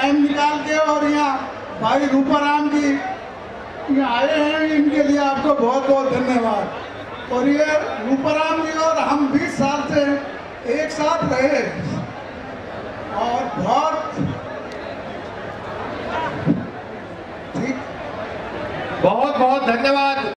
Time निकाल के और यहाँ भाई रूपाराम जी यहाँ आए हैं, इनके लिए आपको बहुत बहुत धन्यवाद। और ये रूपाराम जी और हम 20 साल से एक साथ रहे और बहुत बहुत धन्यवाद।